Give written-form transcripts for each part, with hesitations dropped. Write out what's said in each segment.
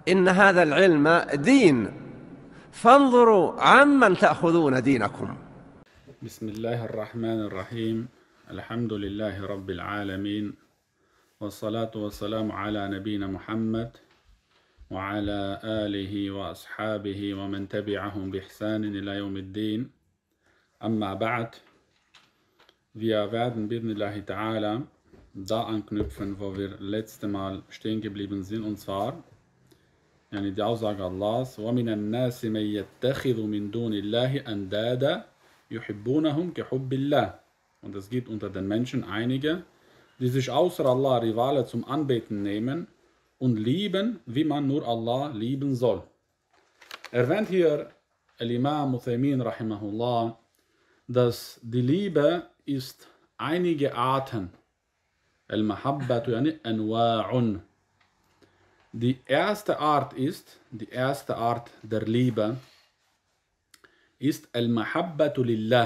إن هذا العلم دين فانظروا عمن تأخذون دينكم. بسم الله الرحمن الرحيم. الحمد لله رب العالمين، والصلاة والسلام على نبينا محمد وعلى آله وأصحابه ومن تبعهم بإحسان إلى يوم الدين. Amma ba'd. Wir werden bi'idhnillahi ta'ala da anknüpfen, wo wir letzte Mal stehen geblieben sind, und zwar die Aussage Allahs: وَمِنَ النَّاسِ مَن يَتَّخِذُ مِن دُونِ اللَّهِ أَندَادًا يُحِبُّونَهُمْ كَحُبِّ اللَّهِ. Und es gibt unter den Menschen einige, die sich außer Allah Rivale zum Anbeten nehmen und lieben, wie man nur Allah lieben soll. Erwähnt hier Al-Imam Uthaymin rahimahullah, dass die Liebe ist einige Arten. Al-Mahabbatu yani Anwa'un. Die erste Art der Liebe ist Al-Mahabbatu lillah.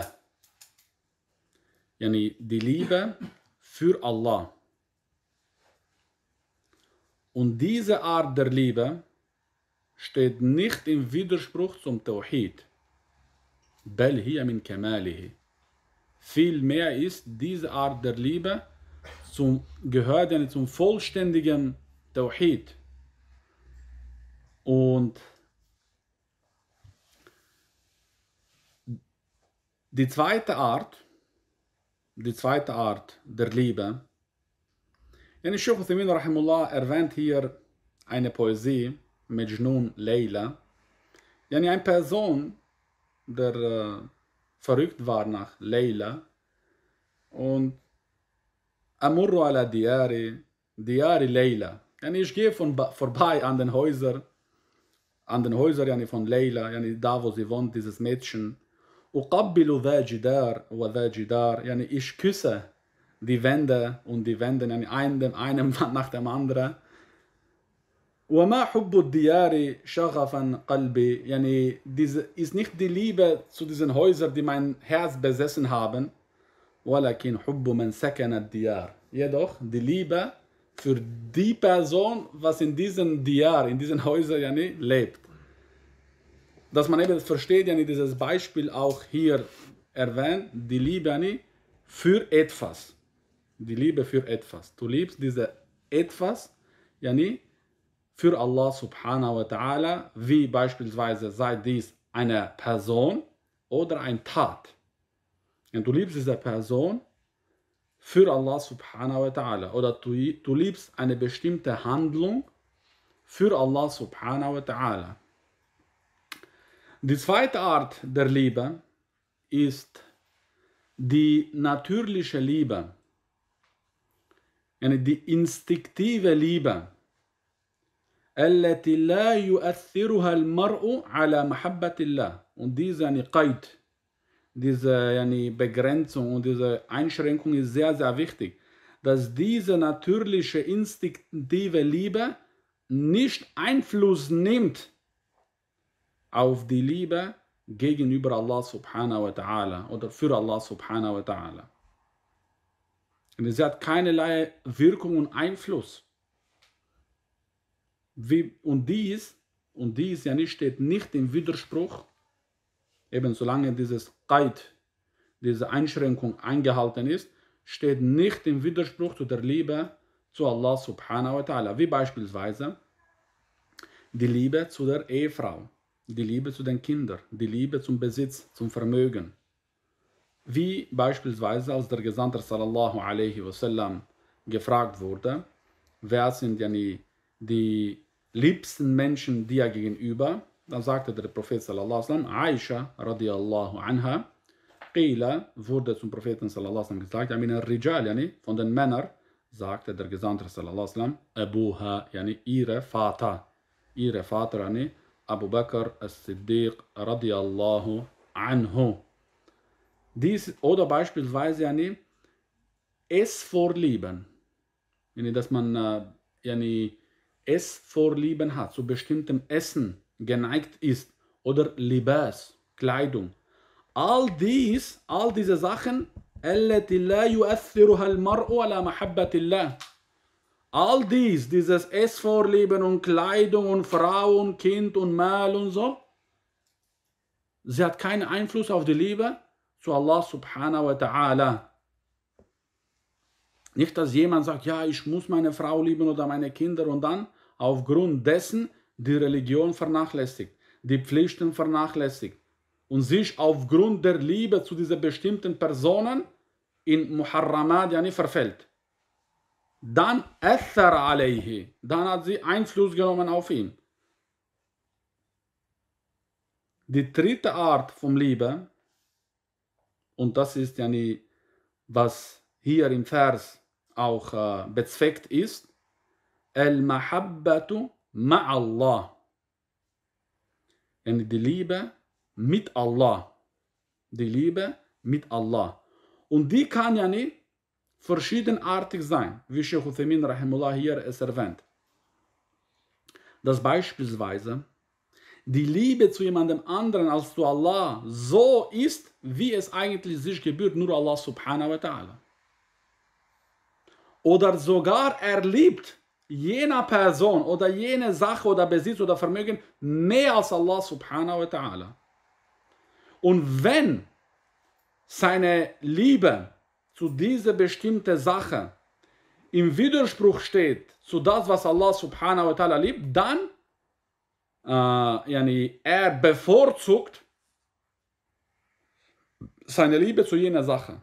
Yani die Liebe für Allah. Und diese Art der Liebe steht nicht im Widerspruch zum Tawhid. Bal hiya min kamalihi. Vielmehr ist diese Art der Liebe gehört zum vollständigen Tawhid. Und die zweite Art der Liebe, Shaykh Uthaymin rahimullah erwähnt hier eine Poesie, Majnun Layla, eine Person, der verrückt war nach Layla, und Amurru ala Diyari Layla. Ich gehe vorbei an den Häusern von Layla, da wo sie wohnt, dieses Mädchen. Uqabbilu dha jidar wa dha jidar. Ich küsse die Wände und die Wände, einem nach dem anderen. وَمَا حُبُّ الدِّيَارِ شَغَفًا قَلْبِي. Diese ist nicht die Liebe zu diesen Häusern, die mein Herz besessen haben. وَلَكِنْ حُبُّ مَنْ سَكَنَ الدِّيَارِ. Jedoch die Liebe für die Person, was in diesen Diyar, in diesen Häusern lebt. Dass man eben versteht, dieses Beispiel auch hier erwähnt, die Liebe für etwas. Die Liebe für etwas. Du liebst diese etwas, für Allah subhanahu wa ta'ala, wie beispielsweise sei dies eine Person oder ein Tat. Und du liebst diese Person für Allah subhanahu wa ta'ala, oder du liebst eine bestimmte Handlung für Allah subhanahu wa ta'ala. Die zweite Art der Liebe ist die natürliche Liebe, die instinktive Liebe. التي لا يؤثرها المرء على محبة الله. Und diese Qaid, diese Begrenzung und diese Einschränkung ist sehr, sehr wichtig, dass diese natürliche, instinktive Liebe nicht Einfluss nimmt auf die Liebe gegenüber Allah subhanahu wa ta'ala oder für Allah subhanahu wa ta'ala. Und sie hat keinerlei Wirkung und Einfluss. Und dies steht nicht im Widerspruch, eben solange dieses Qaid, diese Einschränkung eingehalten ist, steht nicht im Widerspruch zu der Liebe zu Allah subhanahu wa ta'ala. Wie beispielsweise die Liebe zu der Ehefrau, die Liebe zu den Kindern, die Liebe zum Besitz, zum Vermögen. Wie beispielsweise, als der Gesandte sallallahu alaihi wasallam gefragt wurde, wer sind die liebsten Menschen dir gegenüber, dann sagte der Prophet sallallahu alaihi wasallam, Aisha radiallahu anha. Qila, wurde zum Propheten sallallahu alaihi wasallam gesagt, min al-Rijal, von den Männern, sagte der Gesandte sallallahu alaihi wasallam, Abuha, ihre Vater, Abu Bakr as-Siddiq radiallahu anhu. Dies, oder beispielsweise es vorlieben, dass man es vorlieben hat, zu bestimmtem Essen geneigt ist, oder Libas, Kleidung. All diese Sachen, All dieses Essvorlieben und Kleidung und Frau und Kind und Mal und so, sie hat keinen Einfluss auf die Liebe zu Allah subhanahu wa ta'ala. Nicht, dass jemand sagt, ja, ich muss meine Frau lieben oder meine Kinder und dann aufgrund dessen die Religion vernachlässigt, die Pflichten vernachlässigt und sich aufgrund der Liebe zu diesen bestimmten Personen in Muharramat yani verfällt. Dann athar alayhi, dann hat sie Einfluss genommen auf ihn. Die dritte Art von Liebe, und das ist yani, was hier im Vers auch bezweckt ist, al-Mahabbatu ma'allah. Yani die Liebe mit Allah. Die Liebe mit Allah. Und die kann ja nicht verschiedenartig sein, wie Sheikh Uthaymin rahimullah hier es erwähnt. Dass beispielsweise die Liebe zu jemandem anderen als zu Allah so ist, wie es eigentlich sich gebührt, nur Allah subhanahu wa ta'ala. Oder sogar er liebt jener Person oder jene Sache oder Besitz oder Vermögen mehr als Allah subhanahu wa ta'ala. Und wenn seine Liebe zu dieser bestimmten Sache im Widerspruch steht zu das, was Allah subhanahu wa ta'ala liebt, dann er bevorzugt seine Liebe zu jener Sache.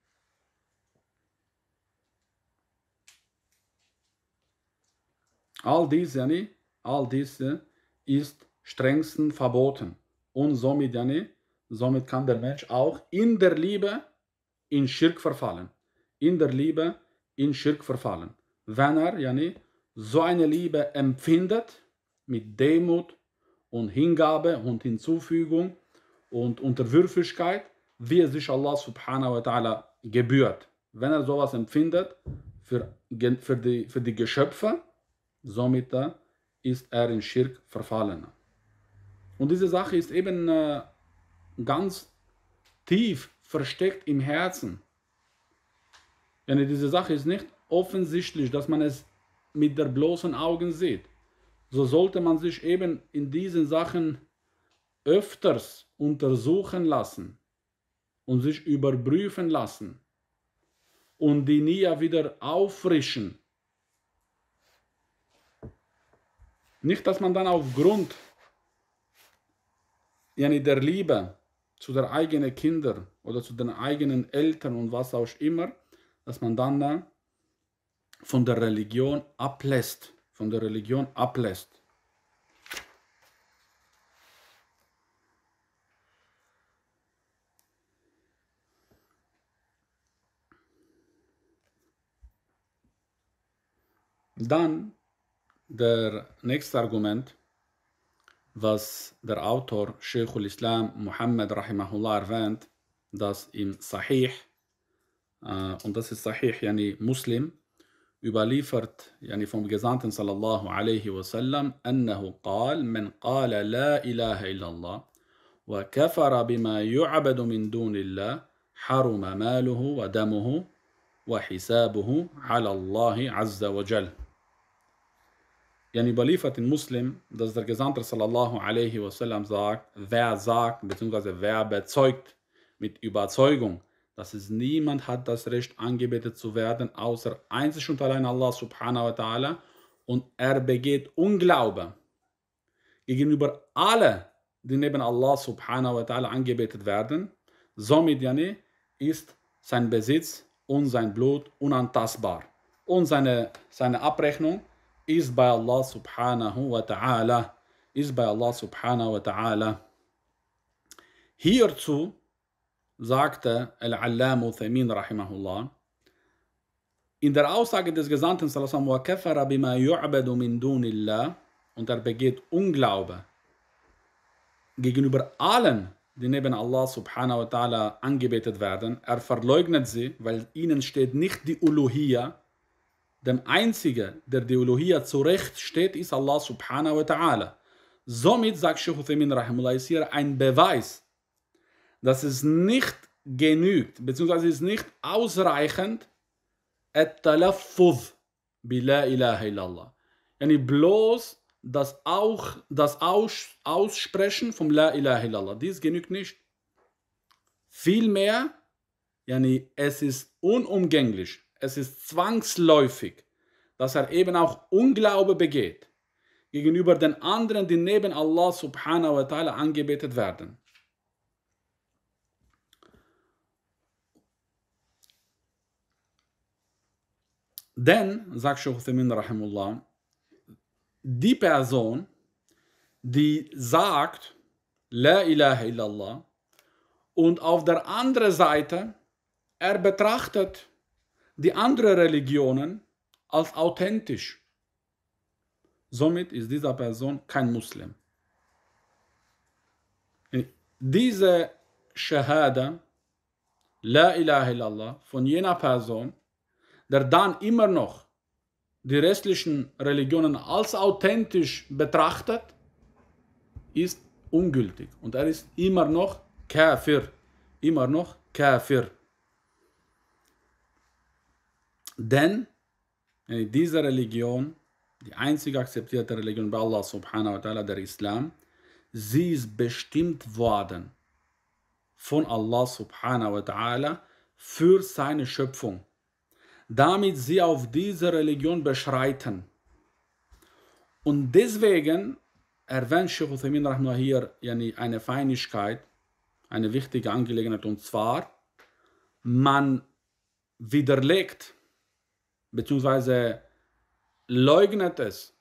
All diese ist strengsten verboten. Und somit kann der Mensch auch in der Liebe in Schirk verfallen. In der Liebe in Schirk verfallen. Wenn er so eine Liebe empfindet, mit Demut und Hingabe und Hinzufügung und Unterwürfigkeit, wie es sich Allah subhanahu wa ta'ala gebührt. Wenn er sowas empfindet für die Geschöpfe, somit ist er in Schirk verfallen. Und diese Sache ist eben ganz tief versteckt im Herzen. Denn diese Sache ist nicht offensichtlich, dass man es mit der bloßen Augen sieht. So sollte man sich eben in diesen Sachen öfters untersuchen lassen und sich überprüfen lassen und die Nia wieder auffrischen. Nicht, dass man dann aufgrund der Liebe zu den eigenen Kindern oder zu den eigenen Eltern und was auch immer, dass man dann von der Religion ablässt. Dann der nächste Argument, was der Autor Sheikh al-Islam Muhammad rahimahullah erwähnt, dass im Sahih, und das ist Sahih Muslim, überliefert vom Gesandten sallallahu alaihi wasallam, annahu qal, man qala la ilaha illallah wa kafara bima yu'abadu min dunillah, haruma maluhu wa damuhu wa hisabuhu ala Allahi azza wa jal. Überliefert in Muslim, dass der Gesandte sallallahu alaihi wasallam sagt, bzw. wer bezeugt mit Überzeugung, dass es niemand hat das Recht, angebetet zu werden, außer einzig und allein Allah subhanahu wa ta'ala, und er begeht Unglaube gegenüber allen, die neben Allah subhanahu wa ta'ala angebetet werden, somit ist sein Besitz und sein Blut unantastbar. Und seine Abrechnung ist bei Allah subhanahu wa ta'ala. Hierzu sagte Al-Allam Uthaymin rahimahullah, in der Aussage des Gesandten sallallahu alaihi wasallam, und er begeht Unglaube gegenüber allen, die neben Allah subhanahu wa ta'ala angebetet werden. Er verleugnet sie, weil ihnen steht nicht die Uluhiyya. Dem Einzigen, der die Uluhiyya zurecht steht, ist Allah subhanahu wa ta'ala. Somit, sagt Sheikh Uthaymin rahimahullah, ist hier ein Beweis, dass es nicht genügt, beziehungsweise es ist nicht ausreichend, at-talaffuz bila ilaha illallah. Yani bloß das Aussprechen vom La ilaha illallah. Dies genügt nicht. Vielmehr, yani es ist unumgänglich, es ist zwangsläufig, dass er eben auch Unglaube begeht gegenüber den anderen, die neben Allah subhanahu wa ta'ala angebetet werden. Denn, sagt Shaykh Uthaymin rahimullah, die Person, die sagt La ilaha illallah und auf der anderen Seite er betrachtet die anderen Religionen als authentisch, somit ist diese Person kein Muslim. Diese Shahada, La ilaha illallah, von jener Person, der dann immer noch die restlichen Religionen als authentisch betrachtet, ist ungültig. Und er ist immer noch Kafir. Immer noch Kafir. Denn diese Religion, die einzige akzeptierte Religion bei Allah subhanahu wa ta'ala, der Islam, sie ist bestimmt worden von Allah subhanahu wa ta'ala für seine Schöpfung, damit sie auf diese Religion beschreiten. Und deswegen erwähnt Shaykh Uthaymin rahimahullah hier eine Feinigkeit, eine wichtige Angelegenheit, und zwar, man widerlegt bzw. leugnet es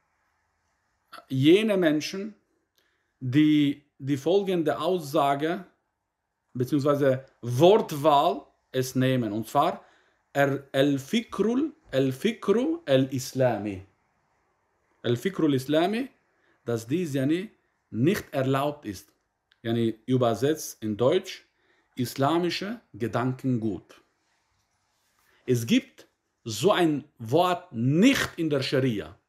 jene Menschen, die die folgende Aussage bzw. Wortwahl es nehmen, und zwar al-Fikru al-Islami. Al-Fikru al-Islami, dass dies nicht erlaubt ist. Übersetzt in Deutsch, islamische Gedankengut. Es gibt so ein Wort nicht in der Scharia.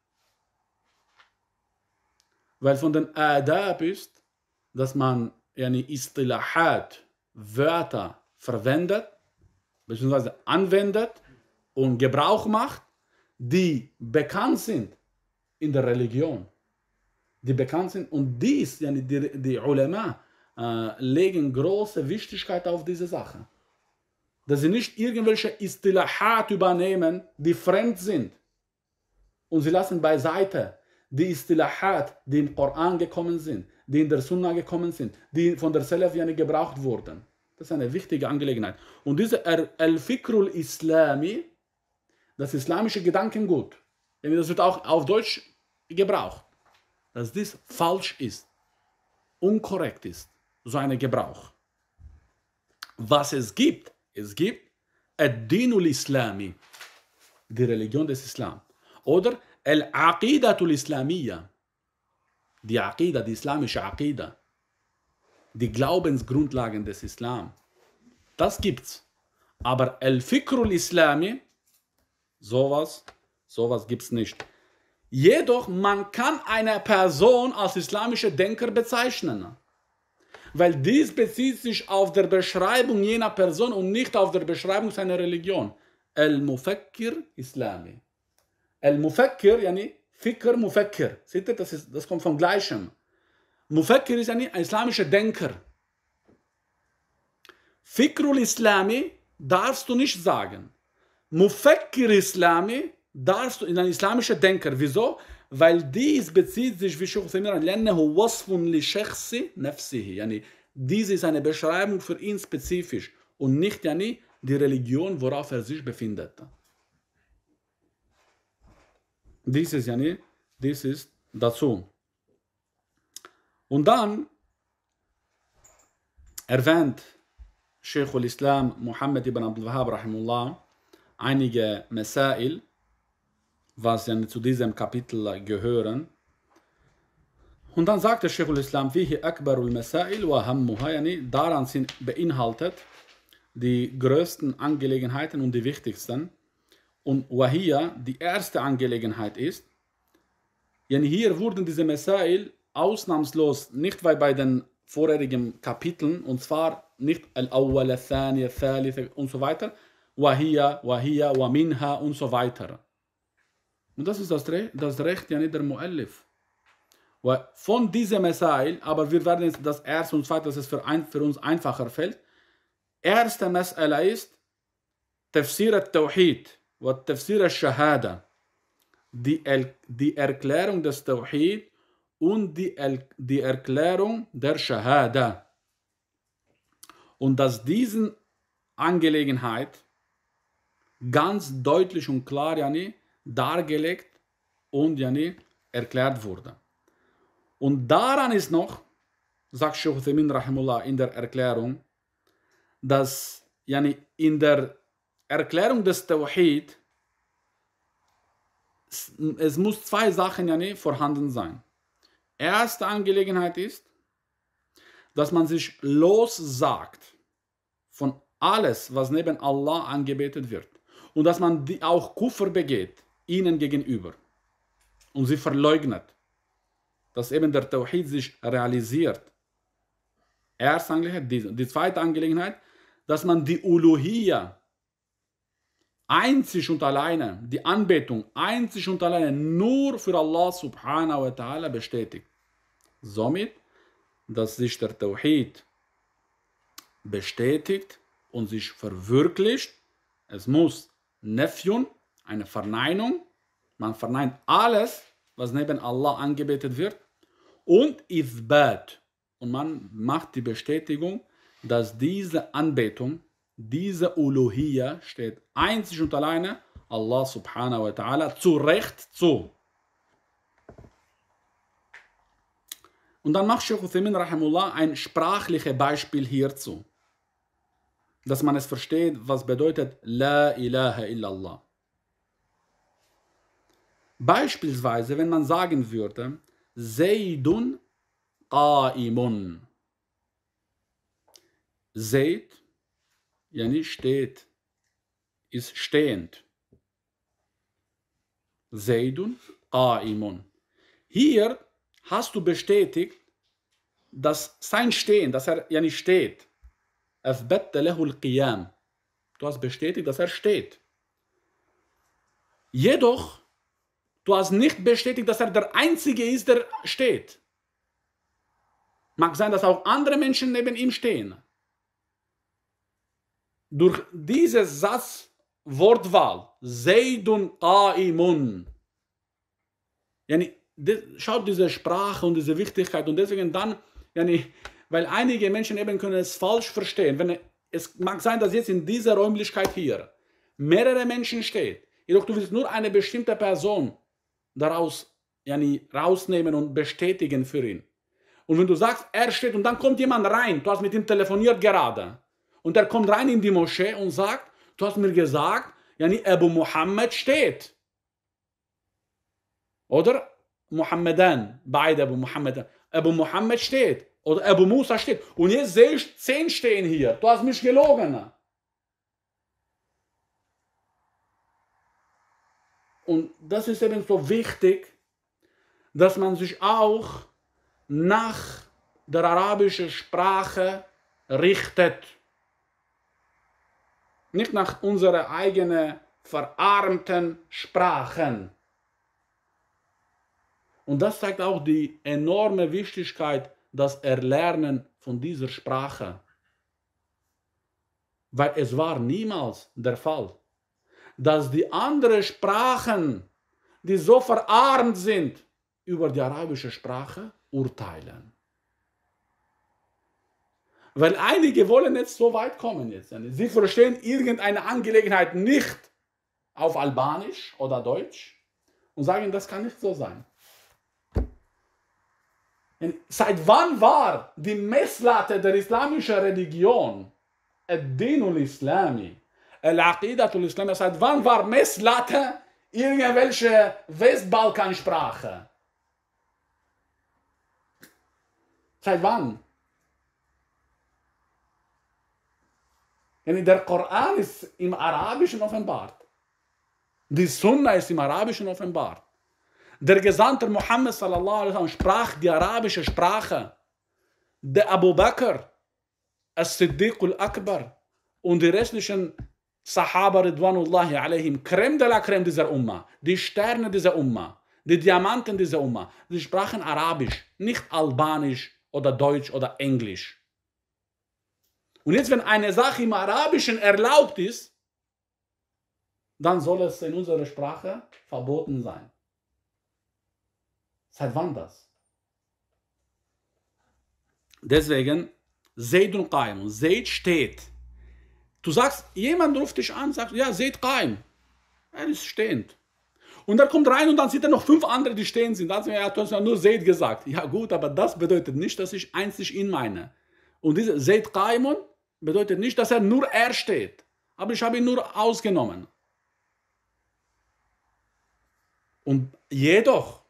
Weil von den Adab ist, dass man Istilahat, Wörter verwendet, bzw. anwendet und Gebrauch macht, die bekannt sind in der Religion. Die bekannt sind, und dies, die Ulama legen große Wichtigkeit auf diese Sache. Dass sie nicht irgendwelche Istilahat übernehmen, die fremd sind. Und sie lassen beiseite die Istilahat, die im Koran gekommen sind, die in der Sunna gekommen sind, die von der Salaf gebraucht wurden. Das ist eine wichtige Angelegenheit. Und diese Al-Fikrul Islami, das islamische Gedankengut, das wird auch auf Deutsch gebraucht, dass dies falsch ist, unkorrekt ist, so ein Gebrauch. Was es gibt Ad-Dinul Islami, die Religion des Islam, oder Al-Aqidatul Islamiyya, die Aqida, die islamische Aqida, die Glaubensgrundlagen des Islam. Das gibt's. Aber Al-Fikrul Islami, sowas gibt's nicht. Jedoch, man kann eine Person als islamische Denker bezeichnen. Weil dies bezieht sich auf der Beschreibung jener Person und nicht auf der Beschreibung seiner Religion. Al-Mufakkir Islami. Al-Mufakkir, Fikr Mufakkir. Seht ihr, das kommt vom Gleichen. Mufakkir ist ein islamischer Denker. Fikrul Islami darfst du nicht sagen. Mufakkir Islami darfst du, in ein islamischer Denker. Wieso? Weil dies bezieht sich, wie Shaykh Uthaymin, لأنه وصف لشخص نفسه. Dies ist eine Beschreibung für ihn spezifisch und nicht die Religion, worauf er sich befindet. Dies ist dazu. Und dann erwähnt Shaykh al-Islam Muhammad ibn Abdul Wahhab rahimullah einige Masail, was zu diesem Kapitel gehören. Und dann sagt der Shaykh al-Islam, fihi akbarul Masail wa hammuha, daran sind beinhaltet die größten Angelegenheiten und die wichtigsten. Und wahia, die erste Angelegenheit ist, hier wurden diese Masail ausnahmslos, nicht weil bei den vorherigen Kapiteln, und zwar nicht al-awwal, al-thani, al-thalith und so weiter, wahia, wa minha und so weiter. Und das ist das Recht ja nicht der Mu'allif. Weil von diesem Masail, aber wir werden jetzt das erste und zweite, dass es für uns einfacher fällt. Erste Mas'ala ist Tafsir al-Tawhid und Tafsir al-Shahada. Die Erklärung des Tawhid und die Erklärung der Shahada. Und dass diese Angelegenheit ganz deutlich und klar dargelegt und erklärt wurde. Und daran ist noch, sagt Shaykh Uthaymin rahimullah in der Erklärung, dass in der Erklärung des Tawhid es muss zwei Sachen vorhanden sein. Erste Angelegenheit ist, dass man sich lossagt von alles, was neben Allah angebetet wird. Und dass man auch Kufr begeht, ihnen gegenüber. Und sie verleugnet. Dass eben der Tawhid sich realisiert. Erste Angelegenheit. Die zweite Angelegenheit, dass man die Uluhiyya einzig und alleine, die Anbetung einzig und alleine nur für Allah subhanahu wa ta'ala bestätigt. Somit, dass sich der Tawhid bestätigt und sich verwirklicht. Es muss Nafyun, eine Verneinung, man verneint alles, was neben Allah angebetet wird, und Ithbat, und man macht die Bestätigung, dass diese Anbetung, diese Uluhiyya steht einzig und alleine Allah subhanahu wa ta'ala zu Recht zu. Und dann macht Shaykh Uthaymin rahimullah ein sprachliches Beispiel hierzu, dass man es versteht, was bedeutet La ilaha illallah. Beispielsweise, wenn man sagen würde, Zaydun qa'imun. Zayd, steht, ist stehend. Zaydun qa'imun. Hier hast du bestätigt, dass sein Stehen, dass er steht. Athbatta lahu al-qiyam. Du hast bestätigt, dass er steht. Jedoch, du hast nicht bestätigt, dass er der Einzige ist, der steht. Mag sein, dass auch andere Menschen neben ihm stehen. Durch diese Satzwortwahl, Zaydun qa'imun, schaut diese Sprache und diese Wichtigkeit, und deswegen dann, weil einige Menschen eben können es falsch verstehen. Es mag sein, dass jetzt in dieser Räumlichkeit hier mehrere Menschen stehen, jedoch du willst nur eine bestimmte Person daraus rausnehmen und bestätigen für ihn. Und wenn du sagst, er steht, und dann kommt jemand rein, du hast mit ihm telefoniert gerade, und er kommt rein in die Moschee und sagt, du hast mir gesagt, Abu Muhammad steht. Oder Muhammadan, beide Abu Muhammad. Abu Muhammad steht. Oder Abu Musa steht. Und jetzt sehe ich 10 stehen hier. Du hast mich gelogen. Und das ist eben so wichtig, dass man sich auch nach der arabischen Sprache richtet. Nicht nach unserer eigenen verarmten Sprachen. Und das zeigt auch die enorme Wichtigkeit, das Erlernen von dieser Sprache. Weil es war niemals der Fall, dass die anderen Sprachen, die so verarmt sind, über die arabische Sprache urteilen. Weil einige wollen jetzt so weit kommen jetzt. Sie verstehen irgendeine Angelegenheit nicht auf Albanisch oder Deutsch und sagen, das kann nicht so sein. Seit wann war die Messlatte der islamischen Religion, Ad-Dinul Islami, Al-Aqidatul Islami, seit wann war Messlatte irgendwelche Westbalkansprache? Seit wann? Der Koran ist im Arabischen offenbart. Die Sunna ist im Arabischen offenbart. Der Gesandte Muhammad sallallahu alaihi wasallam sprach die arabische Sprache. Der Abu Bakr, As-Siddiq al-Akbar und die restlichen Sahaba Ridwanullahi alayhim, Creme de la Creme dieser Umma, die Sterne dieser Umma, die Diamanten dieser Umma, sie sprachen Arabisch, nicht Albanisch oder Deutsch oder Englisch. Und jetzt, wenn eine Sache im Arabischen erlaubt ist, dann soll es in unserer Sprache verboten sein. Seit wann das? Deswegen, Zaidun Qaim. Zaid steht. Du sagst, jemand ruft dich an, sagt, ja, Zaid Qaim. Er ist stehend. Und er kommt rein und dann sieht er noch 5 andere, die stehen sind. Dann sagt er, du hast ja nur Zaid gesagt. Ja gut, aber das bedeutet nicht, dass ich einzig ihn meine. Und diese Zaid Qaimun bedeutet nicht, dass nur er steht. Aber ich habe ihn nur ausgenommen. Und jedoch,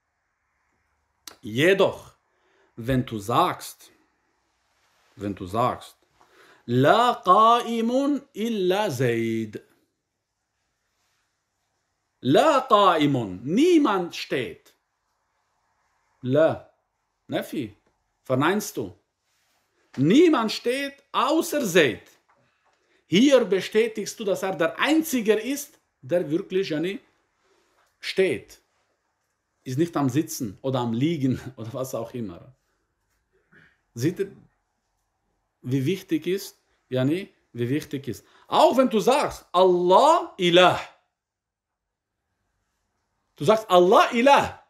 wenn du sagst, La qa'imun illa Zaid. La qa'imun, niemand steht. La, Nafi, verneinst du. Niemand steht außer Zaid. Hier bestätigst du, dass er der Einzige ist, der wirklich steht. Ist nicht am Sitzen oder am Liegen oder was auch immer. Seht ihr, wie wichtig ist? Wie wichtig ist. Auch wenn du sagst, Allah ilah. Du sagst, Allah ilah.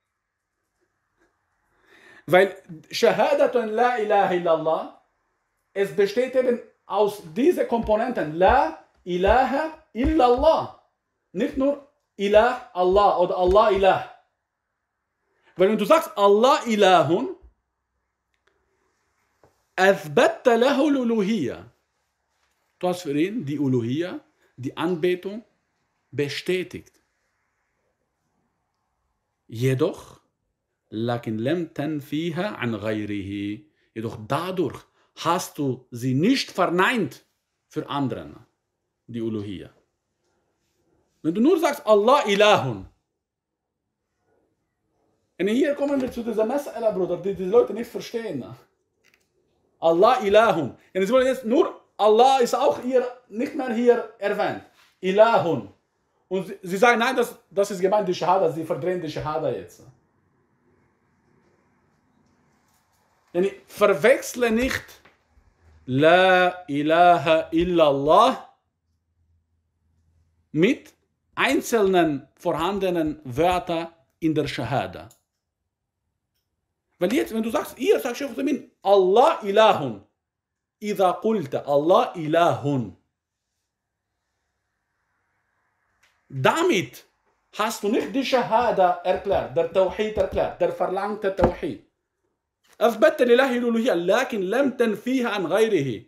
Weil Shahadatun la ilaha illallah, es besteht eben aus diesen Komponenten. La ilaha illallah. Nicht nur Ilah, Allah oder Allah ilah. Weil wenn du sagst, Allah ilahun, أثبت له الألوهية. Du hast für ihn die Uluhiyya, die Anbetung, bestätigt. Jedoch, لكن لم تنفيها عن غيره. Jedoch dadurch hast du sie nicht verneint für anderen, die Uluhiyya. Wenn du nur sagst, Allah ilahun, und hier kommen wir zu dieser Mas'ala, Bruder, die Leute nicht verstehen. Allah ilahun. Und sie wollen jetzt nur, Allah ist auch hier, nicht mehr hier erwähnt. Ilahun. Und sie sagen, nein, das ist gemeint die Shahada, sie verdrehen die Shahada jetzt. Verwechsle nicht La ilaha illallah mit einzelnen vorhandenen Wörtern in der Shahada. Weil jetzt, wenn du sagst, ihr sagt Sheikh Uthaymeen, Allah ilahun. Idha qulta Allah ilahun. Damit hast du nicht die Shahada erklärt, der Tawhid erklärt, der verlangte Tawhid. أثبت لله الألوهية لكن لم تنفيها عن غيره.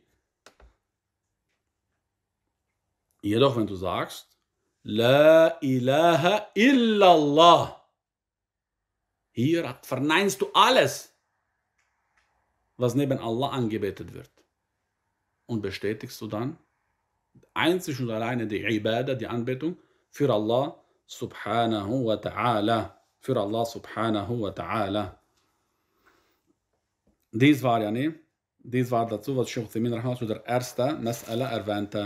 Jedoch, wenn du sagst, La ilaha illallah, hier verneinst du alles, was neben Allah angebetet wird. Und bestätigst du dann einzig und alleine die Ibadah, die Anbetung, für Allah subhanahu wa ta'ala. Für Allah subhanahu wa ta'ala. Dies war dazu, was Sheikh Uthaymeen der erste Mas'ala erwähnte.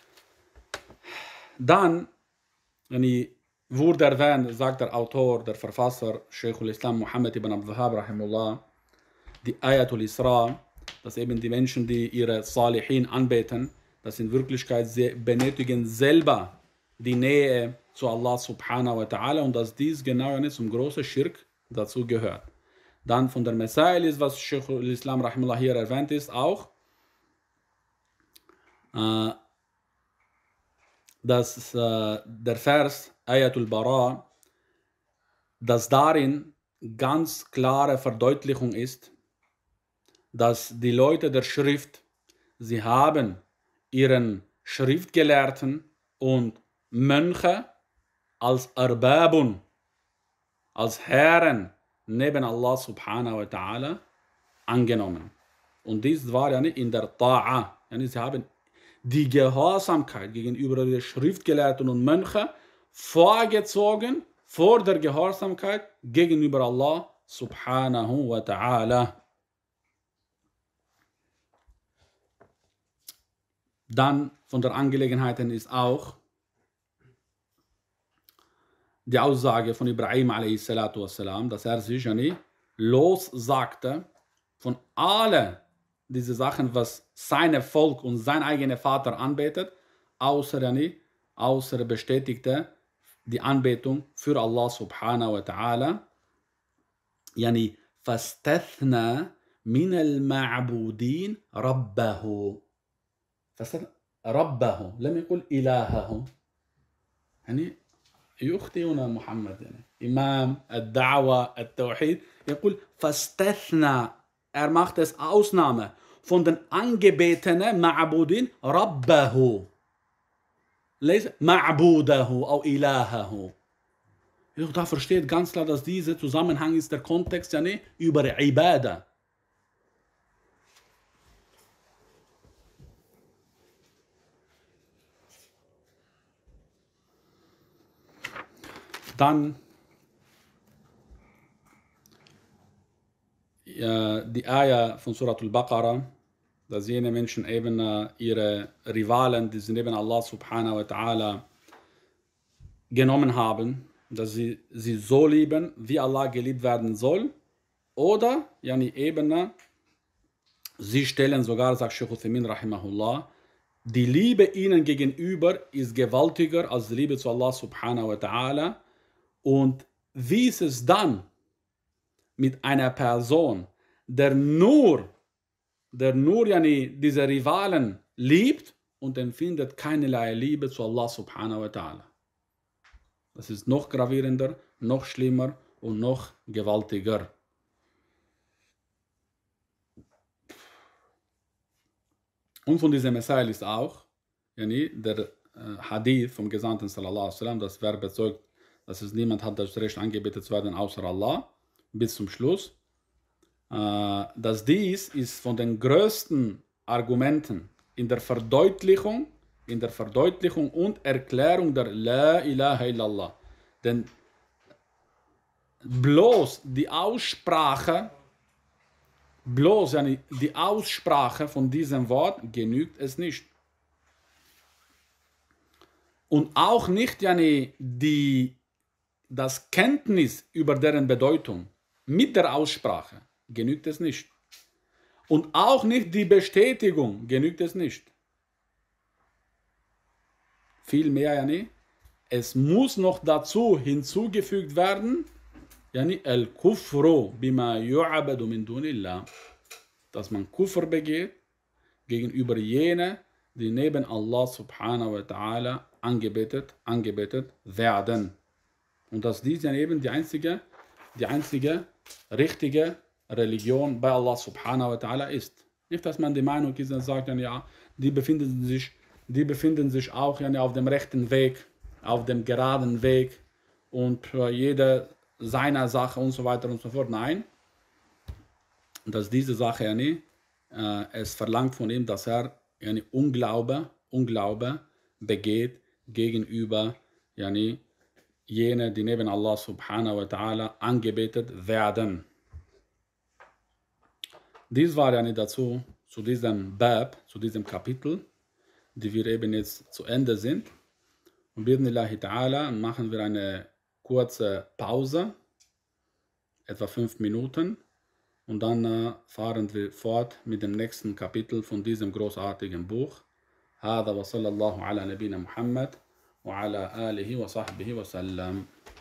Dann, wurde erwähnt, sagt der Autor, der Verfasser, Sheikh al-Islam Muhammad ibn Abdul Wahhab rahimullah, die Ayatul Isra, dass eben die Menschen, die ihre Salihin anbeten, dass in Wirklichkeit sie benötigen selber die Nähe zu Allah subhanahu wa ta'ala und dass dies genau zum großen Schirk dazu gehört. Dann von der Masail ist, was Sheikh al-Islam rahimullah hier erwähnt ist, auch, dass der Vers Ayatul Bara, dass darin ganz klare Verdeutlichung ist, dass die Leute der Schrift, sie haben ihren Schriftgelehrten und Mönche als Arbabun, als Herren neben Allah subhanahu wa ta'ala angenommen. Und dies war in der Ta'a. Sie haben die Gehorsamkeit gegenüber den Schriftgelehrten und Mönchen vorgezogen vor der Gehorsamkeit gegenüber Allah subhanahu wa ta'ala. Dann von der Angelegenheit ist auch die Aussage von Ibrahim a.s., dass er sich lossagte von allen diese Sachen, was sein Volk und sein eigener Vater anbetet, außer er bestätigte die Anbetung für Allah subhanahu wa ta'ala. Yani fastathna min al-ma'budin rabbahu. ربه لم يقل إلهه. يعني يخطئنا محمد إمام الدعوة التوحيد يقول فاستثنى. Macht es Ausnahme von den angebetenen Ma'budin Rabbahu. Lese Ma'budahu au Ilahahu. Da versteht ganz klar, dass dieser Zusammenhang ist, der Kontext über Ibadah. Dann die Ayah von Surat al-Baqarah, dass jene Menschen eben ihre Rivalen, die sie neben Allah subhanahu wa ta'ala genommen haben, dass sie so lieben, wie Allah geliebt werden soll, oder eben sie stellen sogar, sagt Sheikh Uthaymin rahimahullah, die Liebe ihnen gegenüber ist gewaltiger als die Liebe zu Allah subhanahu wa ta'ala. Und wie ist es dann mit einer Person, der nur diese Rivalen liebt und empfindet keinerlei Liebe zu Allah subhanahu wa ta'ala? Das ist noch gravierender, noch schlimmer und noch gewaltiger. Und von diesem Messiah ist auch der Hadith vom Gesandten sallallahu alaihi wasallam, das wer bezeugt, dass es niemand hat das Recht angebetet zu werden außer Allah, bis zum Schluss. Dass dies ist von den größten Argumenten in der Verdeutlichung und Erklärung der La ilaha illallah. Denn bloß die Aussprache von diesem Wort genügt es nicht. Und auch nicht das Kenntnis über deren Bedeutung mit der Aussprache genügt es nicht. Und auch nicht die Bestätigung genügt es nicht. Vielmehr, es muss noch dazu hinzugefügt werden, al-Kufru bima yu'abadu min dunillah, dass man Kufr begeht gegenüber jenen, die neben Allah subhanahu wa ta'ala angebetet werden. Und dass dies eben die einzige richtige Religion bei Allah subhanahu wa ta'ala ist. Nicht, dass man die Meinung ist und sagt, die befinden sich auch auf dem rechten Weg, auf dem geraden Weg und jeder seiner Sache und so weiter und so fort. Nein, dass diese Sache es verlangt von ihm, dass er Unglaube begeht gegenüber jene, die neben Allah subhanahu wa ta'ala angebetet werden. Dies war dazu, zu diesem Bab, zu diesem Kapitel, die wir eben jetzt zu Ende sind. Und bi'idhnillahi ta'ala machen wir eine kurze Pause, etwa 5 Minuten, und dann fahren wir fort mit dem nächsten Kapitel von diesem großartigen Buch. هذا وصلى الله على نبينا محمد وعلى آله وصحبه وسلم.